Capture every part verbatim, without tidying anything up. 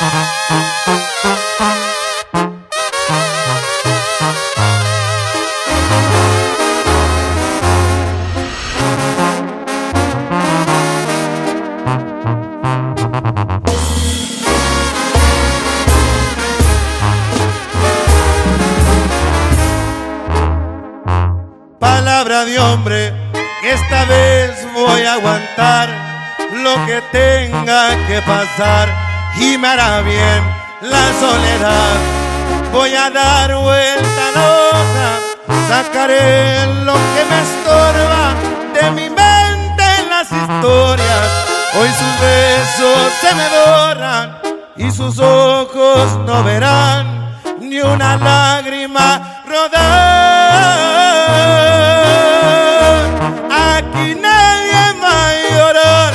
Palabra de hombre, que esta vez voy a aguantar lo que tenga que pasar y me hará bien la soledad. Voy a dar vuelta a la hoja, sacaré lo que me estorba de mi mente en las historias. Hoy sus besos se me borran y sus ojos no verán ni una lágrima rodar. Aquí nadie va a llorar.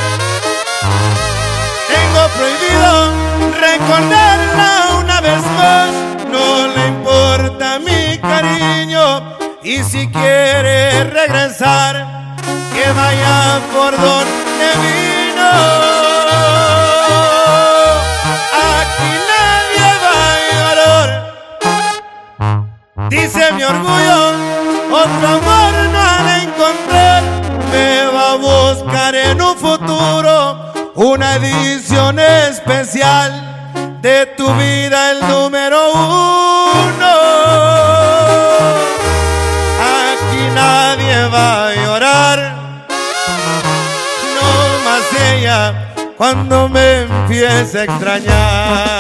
Tengo prohibido recordarla una vez más. No le importa mi cariño y si quiere regresar, que vaya por donde vino. Aquí nadie va a llorar. Dice mi orgullo, otro amor no ha de encontrar. Me va a buscar en un futuro una edición especial de tu vida, el número uno. Aquí nadie va a llorar, no más ella cuando me empiece a extrañar.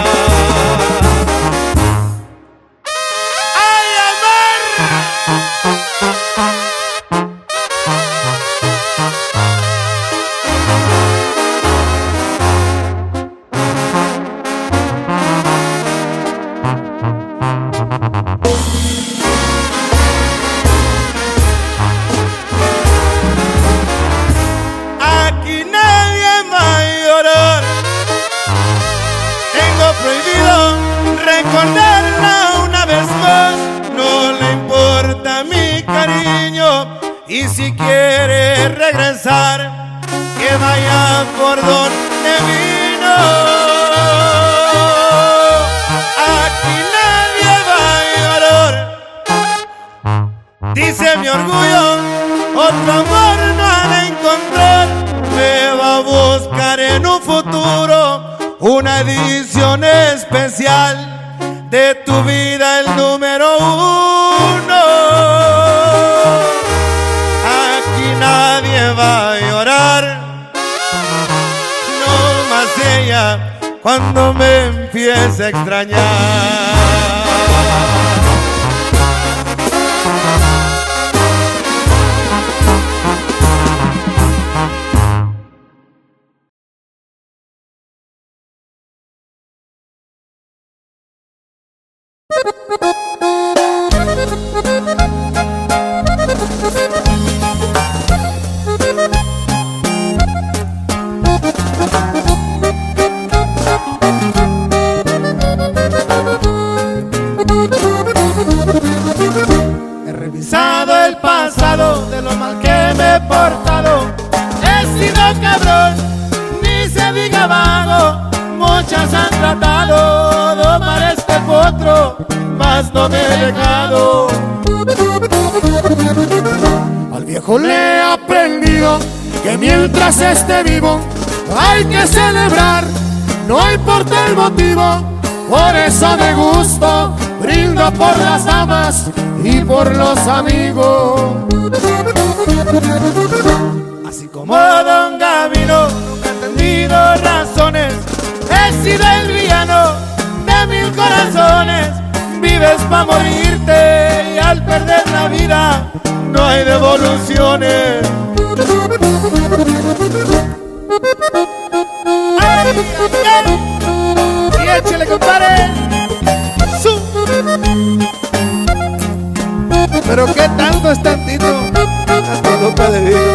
Recordarla una vez más, no le importa mi cariño y si quiere regresar, que vaya por donde vino. Aquí nadie va a llorar. Dice mi orgullo, otro amor no ha de encontrar. Me va a buscar en un futuro una edición especial de tu vida, el número uno. Aquí nadie va a llorar, no más ella cuando me empiece a extrañar. He revisado el pasado de lo mal que me he portado. He sido cabrón, ni se diga vago. Muchas han tratado de domar este potro, mas no me he dejado. Al viejo le he aprendido que mientras esté vivo hay que celebrar, no importa el motivo. Por eso de gusto brindo por las damas y por los amigos. Así como Don Gavino nunca he entendido razones, he sido el villano de mil corazones. Vives pa' morirte y al perder la vida no hay devoluciones. ¡Ay, ay, ay! Y échale, compadre. ¡Zum! Pero qué tanto es tantito, hasta loca de vida.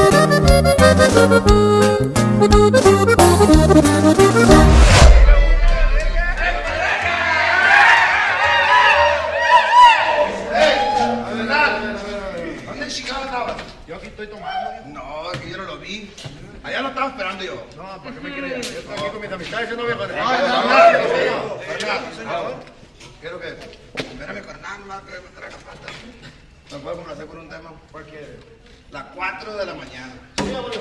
¿Dónde chingado estabas? Yo aquí estoy tomando. No, aquí yo no lo vi. Allá lo estaba esperando yo. No, ¿para qué me quería? aquí con mis amistades, yo no voy a poner. No, señor. Quiero que... Espérame, carnal, más que me traiga falta. ¿Me puedo complacer con un tema? ¿Cuál quiere? Las cuatro de la mañana. Sí, abuelo.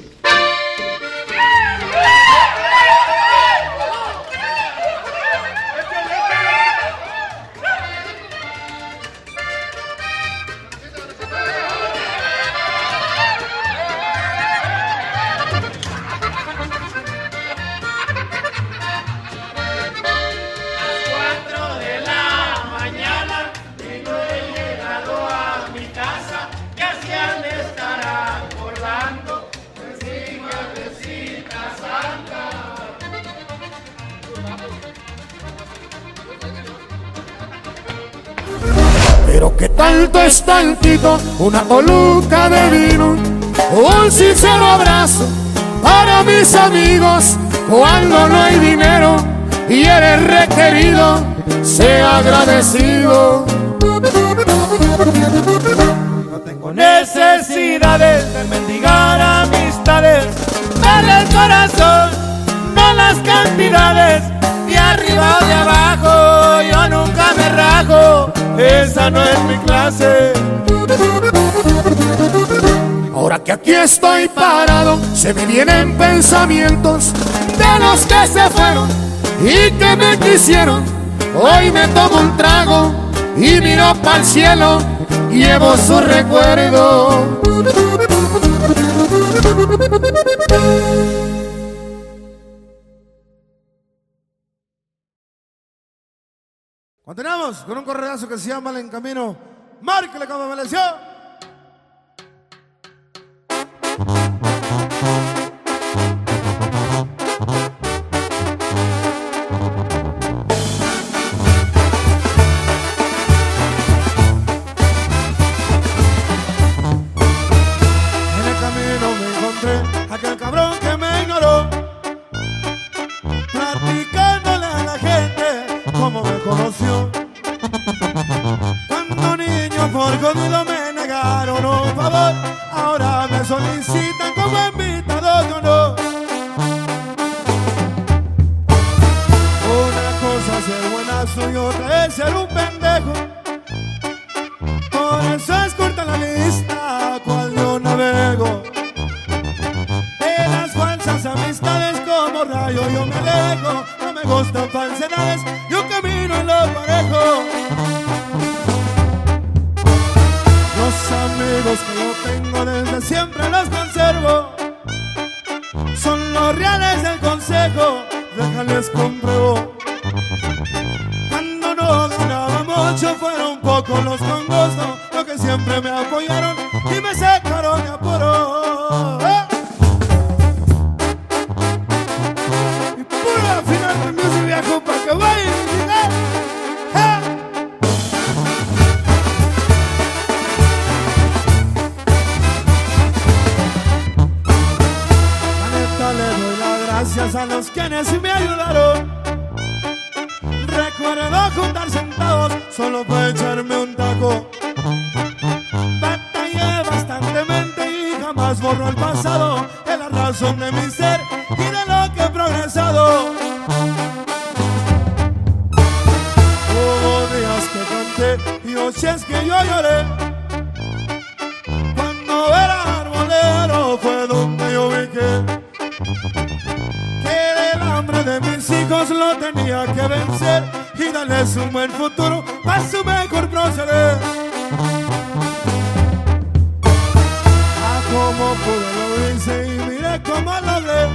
Pero que tanto es tantito, una coluca de vino, un sincero abrazo para mis amigos. Cuando no hay dinero y eres requerido, sea agradecido. No tengo necesidades de mendigar amistades, darle el corazón, no las cantidades. De arriba o de abajo, yo nunca me rajo, esa no es mi clase. Ahora que aquí estoy parado, se me vienen pensamientos de los que se fueron y que me quisieron. Hoy me tomo un trago y miro para el cielo, llevo su recuerdo. Continuamos con un correazo que se llama El Encamino. Márquele como me leció. En el camino me encontré aquel cabrón que me ignoró, platicándole a la gente cómo me conoció. Cuando niño por jodido me negaron un favor, ahora me solicitan como invitado de honor. Una cosa es ser buenazo y otra es ser un pendejo. Por eso es corta la lista cual yo navego. De las falsas amistades como rayo yo me alejo. No me gustan falsedades, yo camino en lo parejo. Los amigos que yo tengo desde siempre los conservo, son los reales del consejo, déjales compruebo. Cuando no ganaba mucho fueron pocos los con gusto, los que siempre me apoyaron y me sacaron de apuro. ¡Eh! Y pura final de music viejo pa' que vaya y diga, ¡eh! La neta le doy las gracias a los quienes me ayudaron. Recuerdo juntar centavos solo para echarme un taco. Batallé bastantemente y jamás borro el pasado. Es la razón de mi ser y de lo que he progresado. Hubo días que canté y noches que yo lloré. Cuando era arbolero fue donde yo vi que que el hambre de mis hijos lo tenía que vencer y darles un buen futuro para su mejor proceder. Ah, como pude lo hice y miré cómo logré,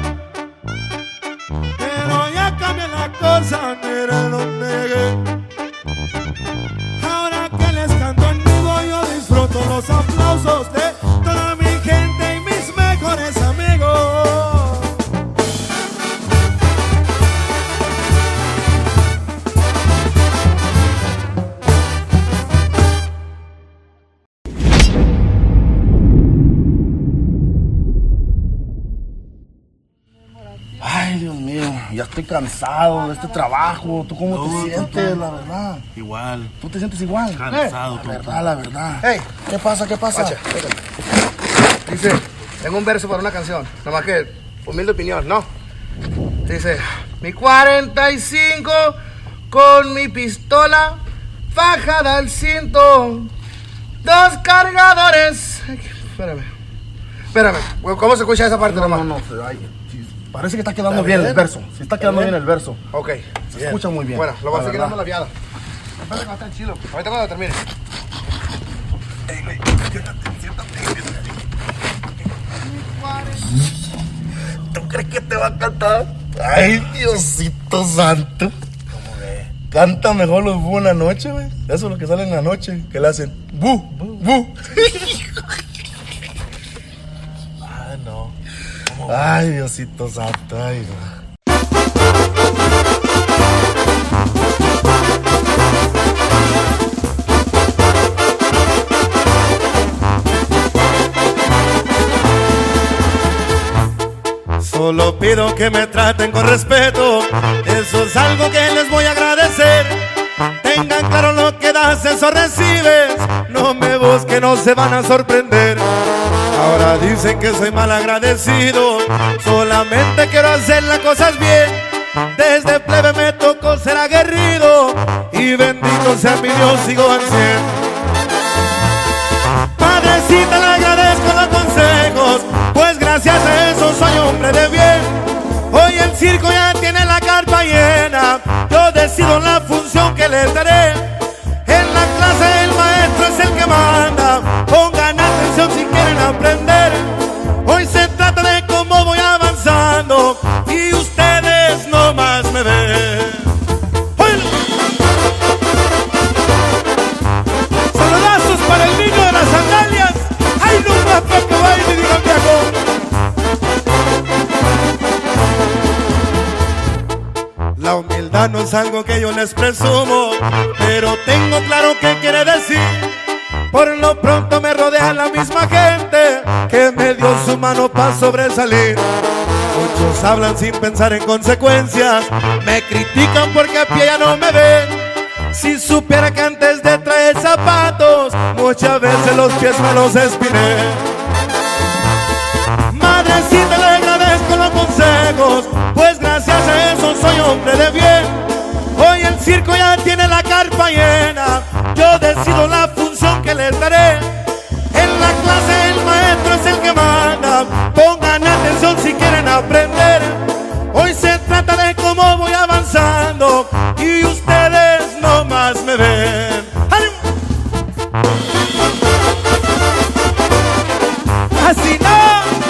pero ya cambié la cosa, mire donde llegué. Ahora que les canto en vivo yo disfruto los aplausos de toda mi gente y mis mejores amigos. Ay, Dios mío, ya estoy cansado de este trabajo. ¿Tú cómo No, te sientes, la verdad? Igual. ¿Tú te sientes igual? Cansado, Eh, La tú. verdad, la verdad. Hey, ¿Qué pasa, qué pasa? Pacha, dice, tengo un verso para una canción, nada más que humilde opinión, ¿no? Dice, mi cuarenta y cinco con mi pistola fajada al cinto, dos cargadores. Ay, espérame, espérame, ¿cómo se escucha esa parte No, nomás? no, no, ay, sí, parece que está quedando ¿Está bien, bien? el verso. Sí está quedando bien? bien el verso. Ok, Se bien. escucha muy bien. Bueno, lo voy a la seguir verdad. dando la viada. Espérate, va a estar chido. Ahorita cuando termine. Ey, güey, siéntate, siéntate. ¿Tú crees que te va a cantar? Ay, Diosito santo. ¿Cómo ve? Canta mejor los bu en la noche, güey. Eso es lo que sale en la noche, que le hacen bu, bu. Ah, no. Ay, Diosito santo, ay, no. Solo pido que me traten con respeto, eso es algo que les voy a agradecer. Tengan claro lo que das, eso recibes. No me busquen, no se van a sorprender. Ahora dicen que soy mal agradecido, solamente quiero hacer las cosas bien. Desde plebe me tocó ser aguerrido, y bendito sea mi Dios, sigo al cien. Padrecita, le agradezco los consejos, pues gracias a eso soy hombre de bien. Hoy el circo ya tiene la carpa llena, yo decido la función que les daré. En la clase el maestro es el que manda, pongan atención si quieren aprender. Hoy se trata de cómo voy avanzando, y ustedes nomás me ven. Saludazos para el niño de las sandalias. ¡Ay, no más para que baile, digan viejo! La humildad no es algo que yo les presumo, pero tengo claro qué quiere decir. Por lo pronto me rodea la misma gente que me dio su mano para sobresalir. Muchos hablan sin pensar en consecuencias, me critican porque a pie ya no me ven. Si supiera que antes de traer zapatos, muchas veces los pies me los espiné. Madrecita, le agradezco los consejos, pues gracias a eso soy hombre de bien. Hoy el circo ya tiene la carpa llena, yo decido la función que les daré. En la clase el maestro es el que manda, pongan atención si quieren aprender. Hoy se trata de cómo voy avanzando, y ustedes nomás me ven. ¡Ánimo! ¡Así no!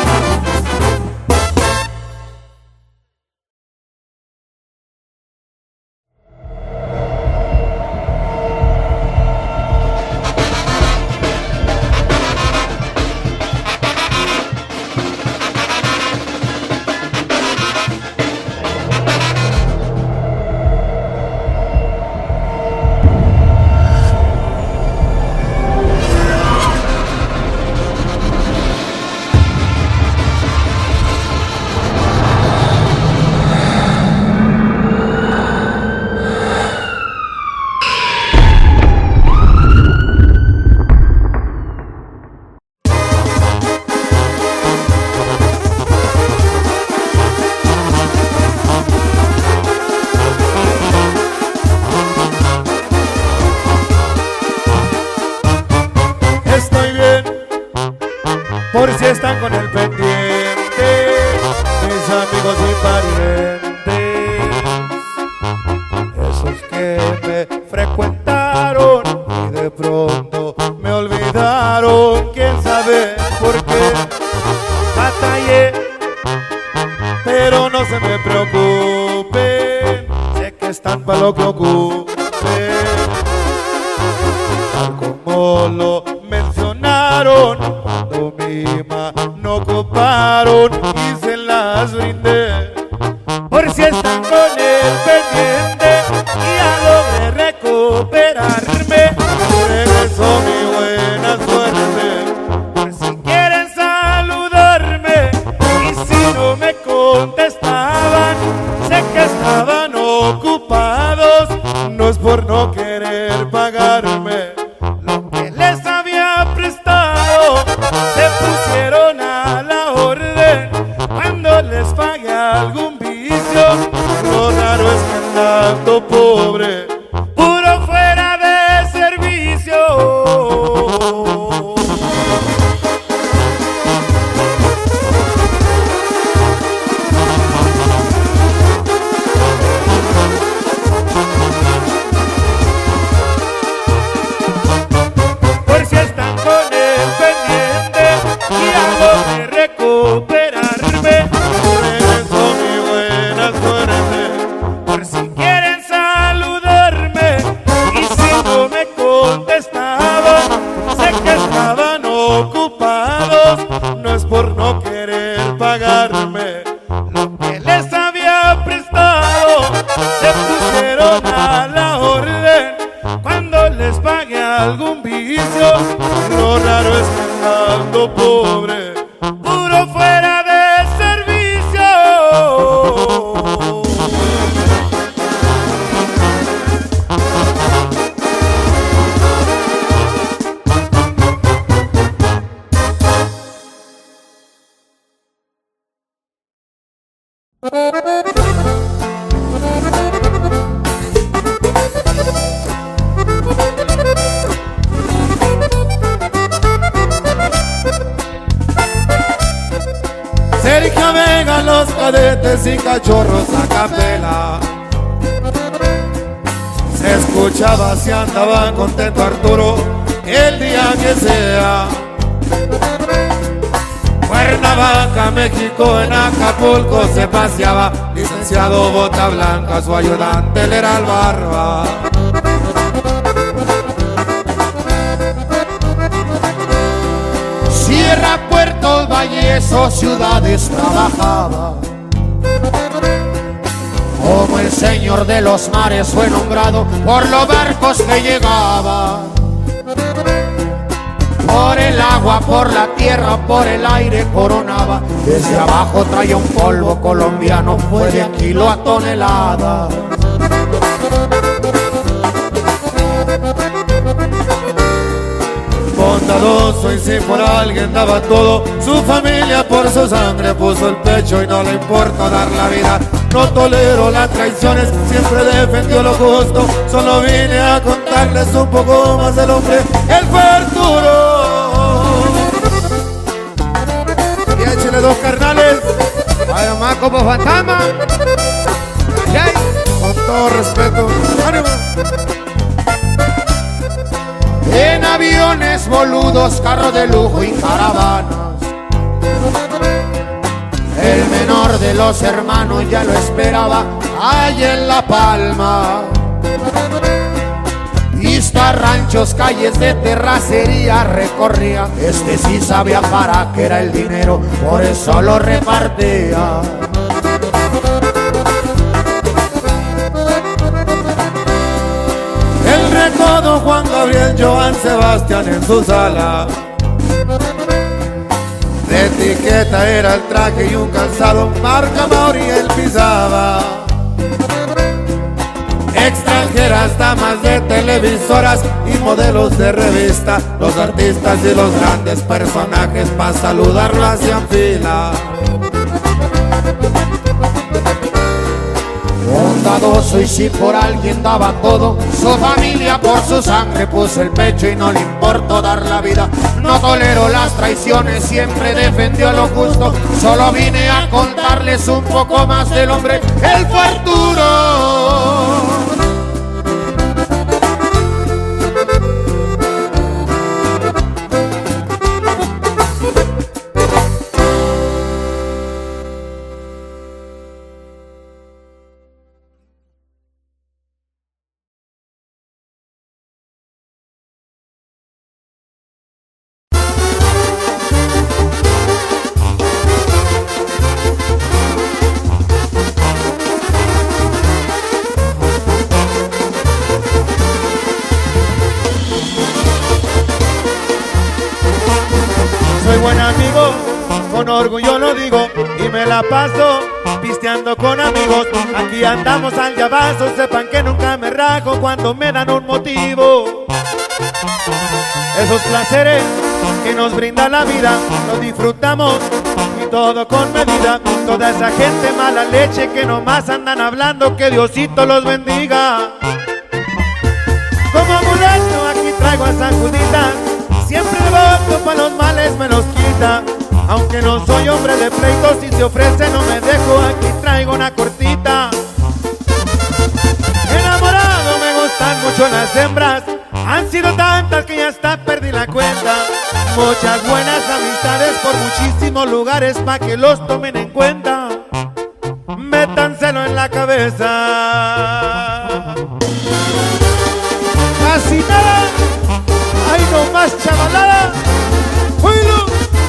por si están con el pendiente, mis amigos y parientes, esos que me frecuentaron y de pronto me olvidaron, quién sabe por qué. Batallé, pero no se me preocupen, sé que están para lo que ocupen, tal como lo mencionaron, cuando mi mano ocuparon y se las brindé. Por si están con el pendiente y ya logré recuperarme, regreso mi buena suerte. Por si quieren saludarme y si no me contestaban, sé que estaban ocupados, no es por no querer pagarme lo que les había prestado. Se pusieron a la orden cuando les pagué algún vicio, estando pobre, puro fuera de servicio. Por si están con el pendiente y algo de recuperarme, regreso mi buena suerte. Por si quieren saludarme y si no me contestaban, sé que estaban ocupados, no es por no querer pagarme lo que les había prestado. Se pusieron a la orden cuando les pague algún vicio. Lo raro es que estando pobre, puro fuera de servicio. Sergio Vega, los cadetes y cachorros a capela. Se escuchaba si andaba contento Arturo el día que sea. Cuernavaca, México, en Acapulco se paseaba. Licenciado Bota Blanca, su ayudante él era el Barba. Sierra, Puerto Valles o ciudades trabajaba. Como el señor de los mares fue nombrado por los barcos que llegaban. Por el agua, por la tierra, por el aire coronaba. Desde abajo traía un polvo colombiano, fue de kilo a tonelada. Bondadoso y si por alguien daba todo, su familia por su sangre puso el pecho y no le importó dar la vida. No tolero las traiciones, siempre defendió lo justo. Solo vine a contarles un poco más del hombre, él fue Arturo. Y échale dos carnales, vaya más como fantasma. Ay, con todo respeto, ánimo. En aviones boludos, carros de lujo y caravanas, el menor de los hermanos ya lo esperaba allá en La Palma. Vistas, ranchos, calles de terracería recorría. Este sí sabía para qué era el dinero, por eso lo repartía. El recodo Juan Gabriel, Joan Sebastián en su sala. De etiqueta era el traje y un calzado, marca Mauri él pisaba. Extranjeras, damas de televisoras y modelos de revista, los artistas y los grandes personajes para saludarlo hacían fila. Bondadoso y si por alguien daba todo, su familia por su sangre puso el pecho y no le importó dar la vida. No tolero las traiciones, siempre defendió lo justo. Solo vine a contarles un poco más del hombre, él fue Arturo. Soy buen amigo, con orgullo lo digo, y me la paso pisteando con amigos. Aquí andamos al llavazo, sepan que nunca me rajo cuando me dan un motivo. Esos placeres que nos brinda la vida, los disfrutamos y todo con medida. Toda esa gente mala leche que nomás andan hablando, que Diosito los bendiga. Como amuleto aquí traigo a San Juditas, siempre el voto para los males me los quita. Aunque no soy hombre de pleitos, si se ofrece no me dejo, aquí traigo una cortita. Enamorado me gustan mucho las hembras, han sido tantas que ya hasta perdí la cuenta. Muchas buenas amistades por muchísimos lugares, pa' que los tomen en cuenta. Métanselo en la cabeza. Casi nada, ay no más chavalada. ¡Oílo!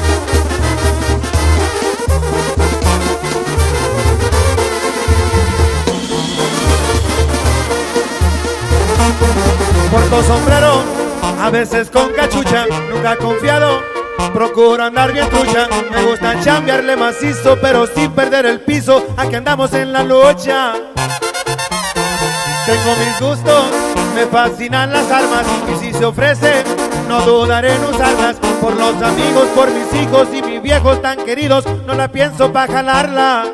Porto sombrero, a veces con cachucha, nunca confiado, procuro andar bien trucha. Me gusta chambearle macizo, pero sin perder el piso, aquí andamos en la lucha. Tengo mis gustos, me fascinan las armas, y si se ofrece, no dudaré en usarlas. Por los amigos, por mis hijos y mis viejos tan queridos, no la pienso pa' jalarla.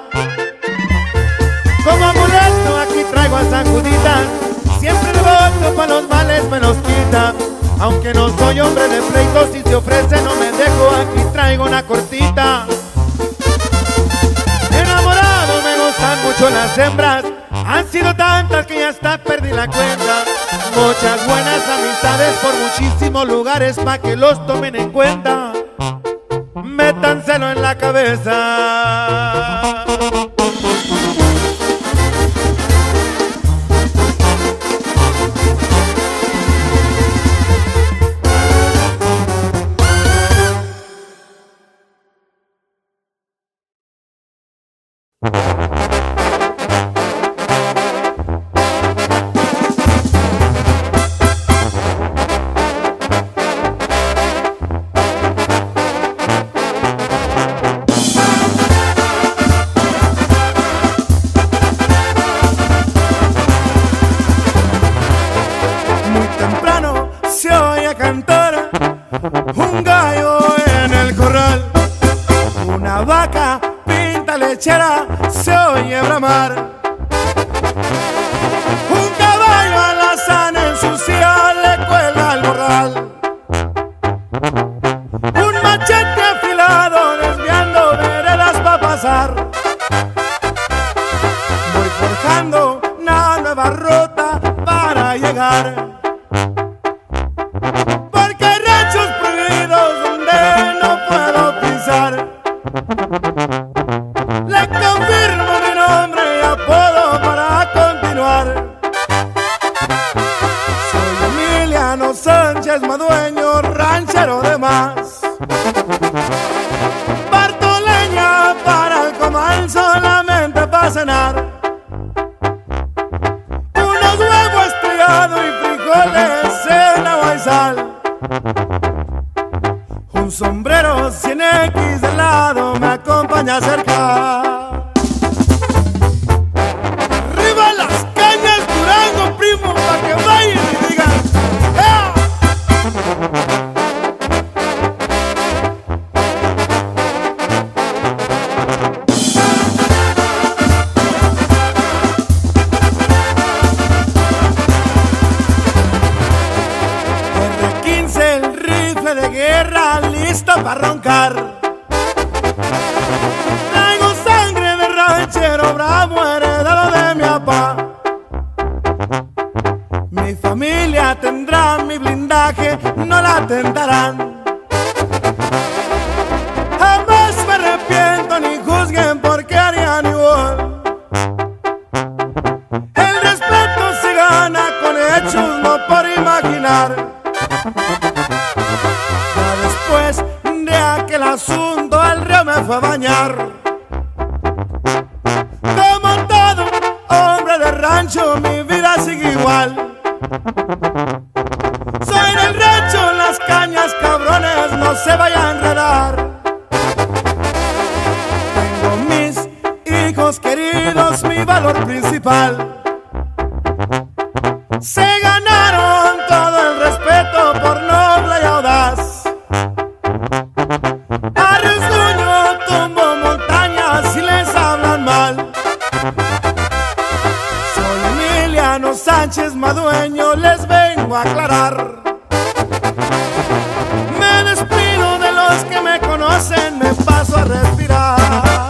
Como amuleto aquí traigo a San Juditas, siempre el voto pa' los males me los quita. Aunque no soy hombre de pleitos, si se ofrece no me dejo, aquí traigo una cortita. Enamorado me gustan mucho las hembras, han sido tantas que ya hasta perdí la cuenta. Muchas buenas amistades por muchísimos lugares, pa' que los tomen en cuenta. Métanselo en la cabeza. Un gallo en el corral, una vaca pinta lechera se oye bramar. Un caballo alazán en su silla le cuelga al morral. Un machete afilado desviando veredas pa' pasar. Voy forjando una nueva ruta para llegar. Le confirmo mi nombre y apodo para continuar. Soy Emiliano Sánchez Madueño, ranchero de más. Parto leña para el comal solamente para cenar. Unos huevos estrellados y frijoles en agua y sal. Un sombrero cien equis de lado me acompaña a acercar. Arriba las cañas, Durango, primo, pa' que vayan y digan ¡ea! erre quince, el rifle de guerra, listo para roncar. Traigo sangre de ranchero bravo heredado de mi papá. Mi familia tendrá mi blindaje, no la tentarán. Jamás me arrepiento ni juzguen porque harían igual. El respeto se gana con hechos, no por imaginar. Después de aquel asunto el río me fue a bañar. Como todo hombre de rancho mi vida sigue igual. Soy del rancho, las cañas cabrones no se vayan a enredar. Tengo mis hijos queridos, mi valor principal. Se ganaron todo el respeto Hermano Sánchez Madueño, les vengo a aclarar. Me despido de los que me conocen, me paso a respirar.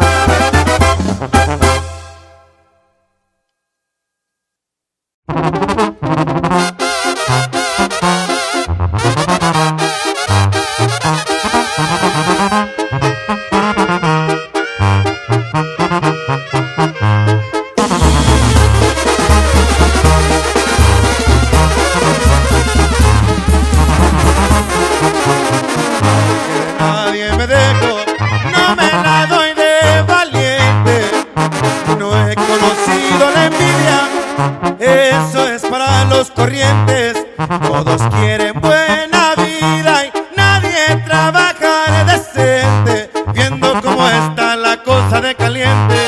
Nadie me dejó, no me la doy de valiente. No he conocido la envidia, eso es para los corrientes. Todos quieren buena vida y nadie trabaja decente, viendo cómo está la cosa de caliente.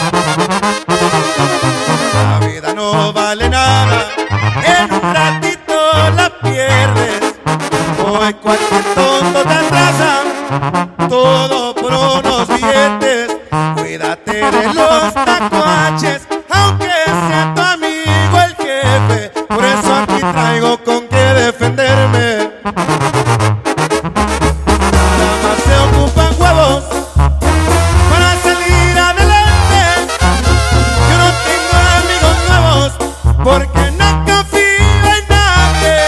La vida no vale nada, en un ratito la pierdes. Hoy cualquier tonto te atrasa, todo por unos billetes. Cuídate de los tacuaches, aunque sea tu amigo el jefe. Por eso aquí traigo con qué defenderme. Nada más se ocupan huevos para salir adelante. Yo no tengo amigos nuevos porque no confío en nadie.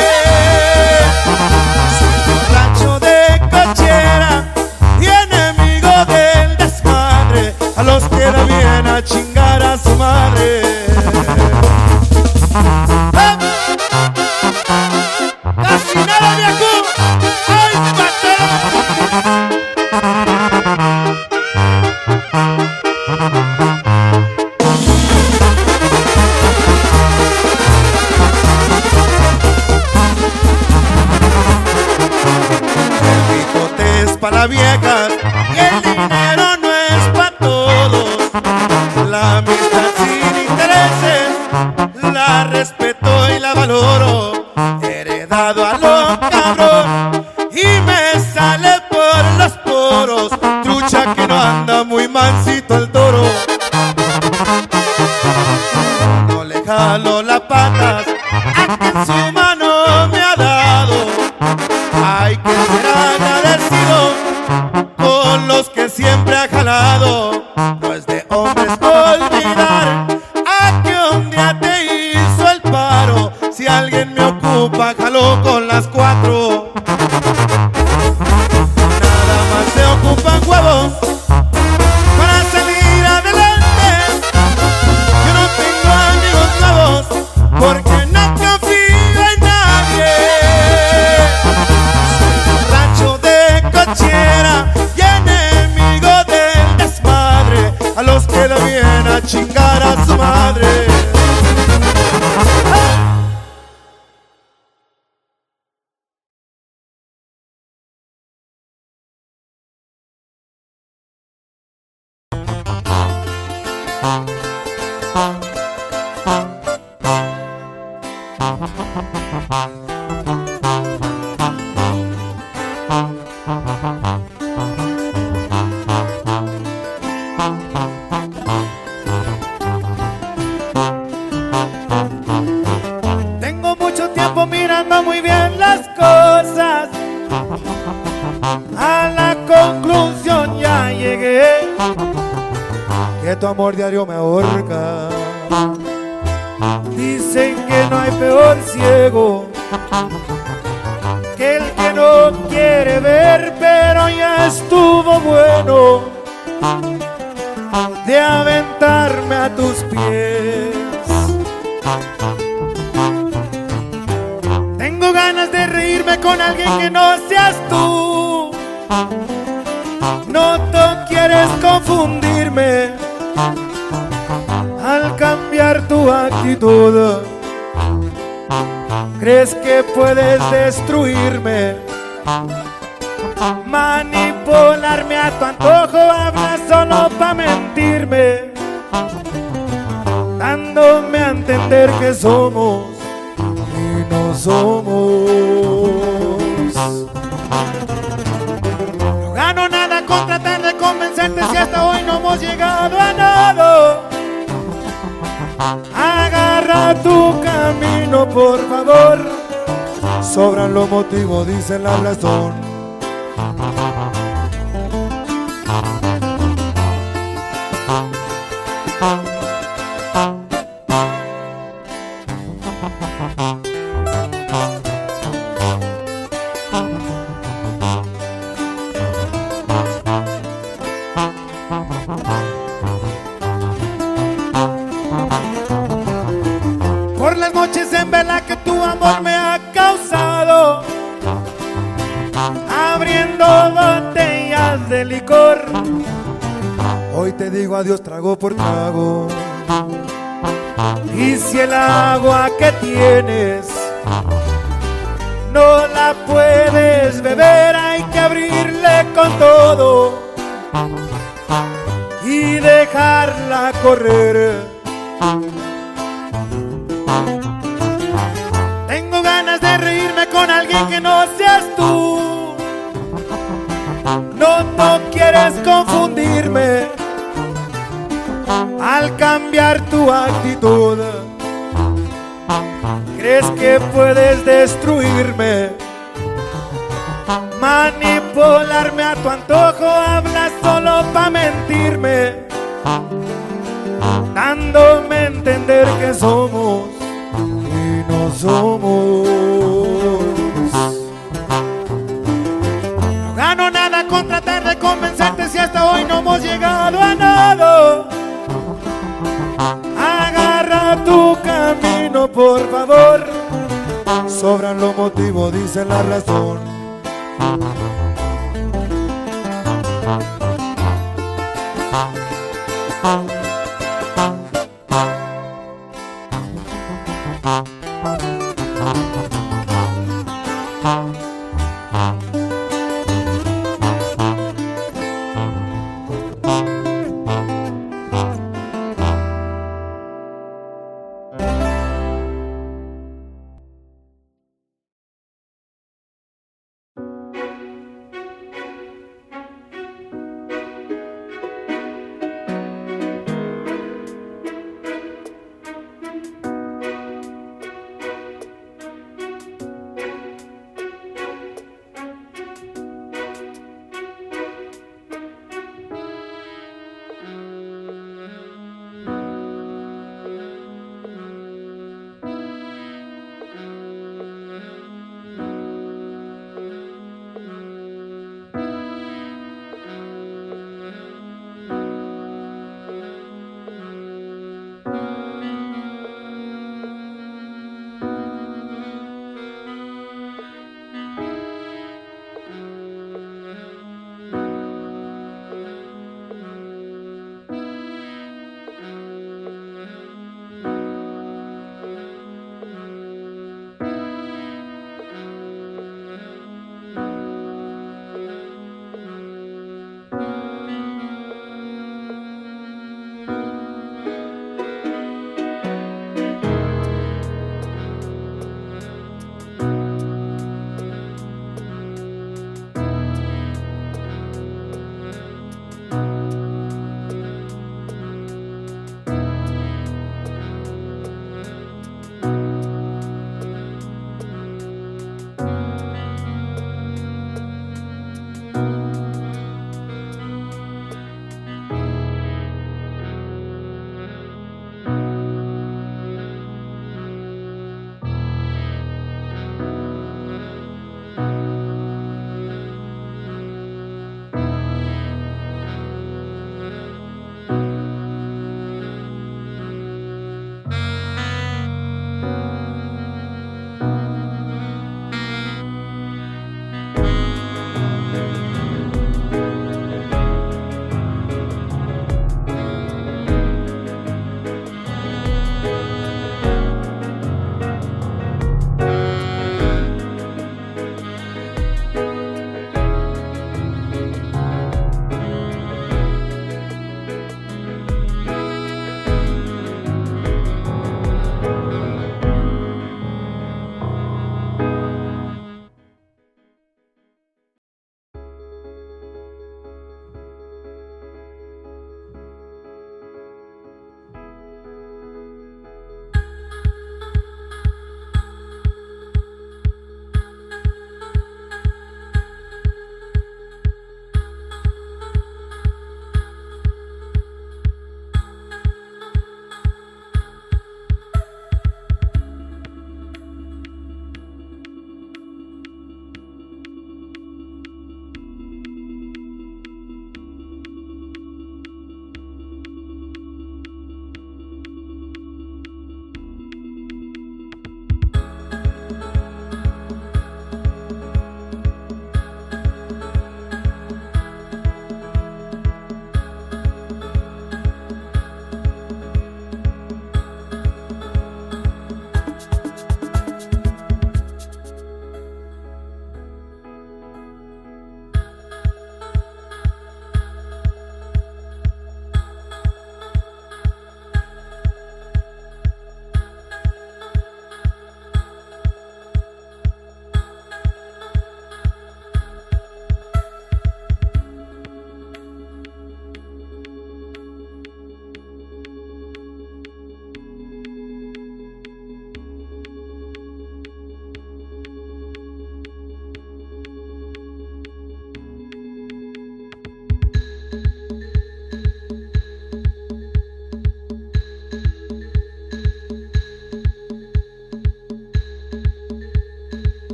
Borracho de cochera y enemigo del desmadre, a los que da bien a chingar a su madre. ¡Ah! ¡Casi nada, viejo! ¡Ay, patrón! El bigote es para viejas y el dinero no es para todos. La amistad sin intereses la respeto y la valoro. Heredado a lo cabrón y me sale por los poros. Trucha que no anda muy mansito el toro. No le jalo las patas a quien su mano me ha dado. Hay que ser agradecido con los que siempre ha jalado. No es de hombres olvidar a que un día te hizo el paro. Si alguien me ocupa, jaló con las cuatro. Nada más se ocupan huevos para salir adelante. Yo no tengo amigos nuevos porque no confío en nadie. Borracho de cochera y enemigo del desmadre, a los que da bien a chingar a su madre. Tengo mucho tiempo mirando muy bien las cosas. A la conclusión ya llegué, que tu amor diario me ahorca. Dicen que no hay peor ciego que el que no quiere ver, pero ya estuvo bueno de aventarme a tus pies. Tengo ganas de reírme con alguien que no seas tú. No tú quieres confundirme al cambiar tu actitud. Crees que puedes destruirme, manipularme a tu antojo. Hablas solo pa' mentirme, dándome a entender que somos y no somos. No gano nada con tratar de convencerte si hasta hoy no hemos llegado a nada. Agarra tu camino, por favor. Sobran los motivos, dice la razón. Por las noches en vela que tu amor me ha causado, abriendo botellas de licor, hoy te digo adiós trago por trago. Y si el agua que tienes no la puedes beber, hay que abrirle con todo y dejarla correr. Tengo ganas de reírme con alguien que no seas tú. No, no quieres confundirme al cambiar tu actitud. Crees que puedes destruirme, manipularme a tu antojo. Hablas solo pa' mentirme, dándome a entender que somos y no somos. No gano nada con tratar de convencerte si hasta hoy no hemos llegado a nada. Agarra tu camino, por favor. Sobran los motivos, dice la razón.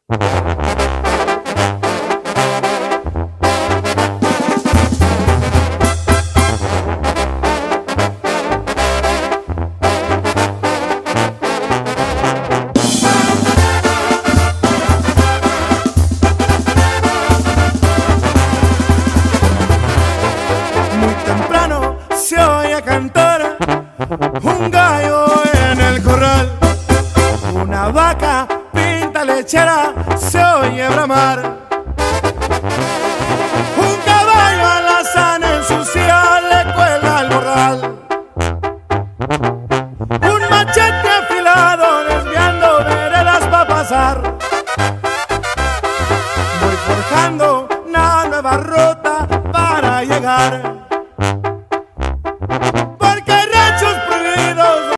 Muy temprano se oye cantar un gallo en el corral, una vaca pinta lechera se oye bramar, un caballo alazán en su silla le cuelga al morral, un machete afilado desviando veredas pa' pasar. Voy forjando una nueva ruta para llegar